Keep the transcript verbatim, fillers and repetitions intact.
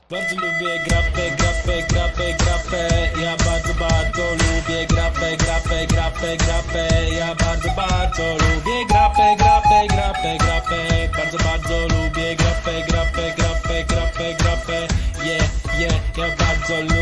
Bardzo lubię grapę, grapę, grapę, grapę. Ja bardzo, bardzo lubię grapę, grapę, grapę, grapę. Ja bardzo, bardzo lubię grapę, grapę, grapę, grapę. Bardzo, bardzo lubię grapę, grapę, grapę, grapę, grapę. Yeah, yeah, ja bardzo lubię